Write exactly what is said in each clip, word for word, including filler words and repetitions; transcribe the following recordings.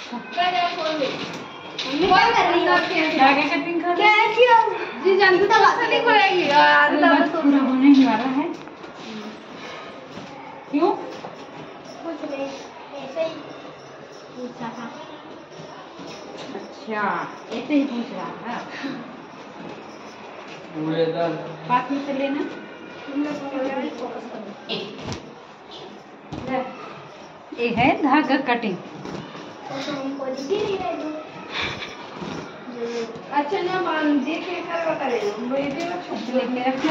धागे कटिंग कर क्या किया जी जानते तो बात नहीं करेगी यार तब तो पूरा होने ही वाला है। क्यों? कुछ नहीं ऐसे ही पूछा था। अच्छा ऐसे ही पूछ रहा था। पूरे दल पास में से लेना। ये है धागा कटिंग। अच्छा ना मान दे के करवा करेगा वो ये भी छोटे लेके रखना।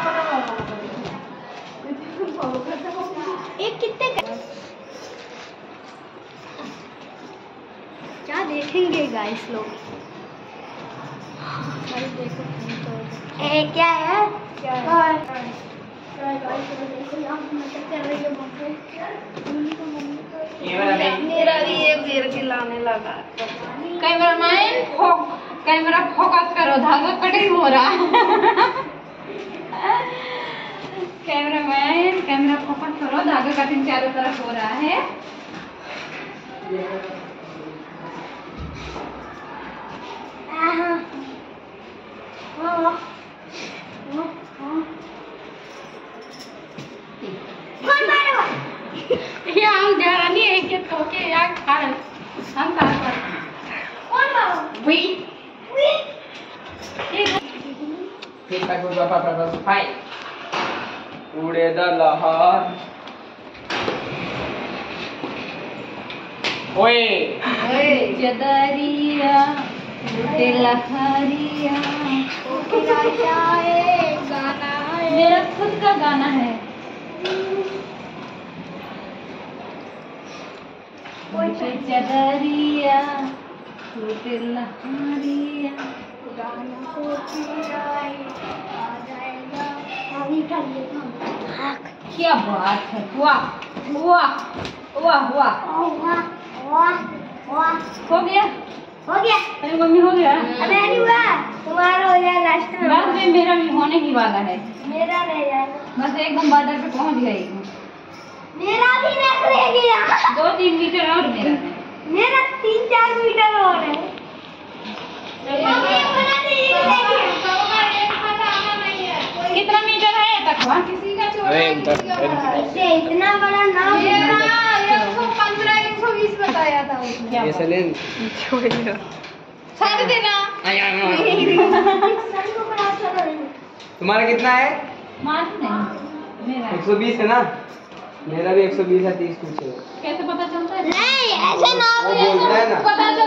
एक कितने का क्या देखेंगे गाइस लोग। ए क्या है क्या है मेरा भी एक देर के लाने लगा। कैमरामैन फोक कैमरा फोकस करो, धागा कटिंग हो रहा है। कैमरामैन कैमरा फोकस करो, धागा कटिंग चारों तरफ हो रहा है। ये हम जानी है कि तो के यार खा हम खा पर कौन बाबू वी वी ठीक है गुड बाबा बाबा हाय उड़े द लहर ओए ओए जदरिया उड़े लहरिया मेरा क्या है गाना है मेरा खुद का गाना है। चदरिया उड़े लहरिया गाना को पिराए आ जाएगा पानी का ये क्या बात है। वाह वाह वाह वाह वाह वाह वाह हो गया हो गया। अरे मम्मी हो गया। अरे नहीं हुआ तुम्हारा हो जाए लास्ट में। बस में मेरा भी होने ही वाला है। मेरा नहीं जाएगा बस एकदम बादल पे पहुंच गई हूँ। मेरा भी नहीं रह गया। दो तीन मीटर और मेरा है। मेरा तीन चार मीटर और है। कितना मीटर है तक वहाँ किसी का अरे उधर इससे इतना बड़ा नाम मेरा एक सौ पंद्रह एक सौ बीस बताया था उसने। ये सलेन छोड़ देना। आया सबको बड़ा अच्छा लगेगा। तुम्हारा कितना है? मान नहीं मेरा एक सौ बीस है ना? मेरा भी एक सौ बीस है, तीस कुछ है। कैसे पता चलता है? नहीं ऐसे ना वो बोलता है ना। पता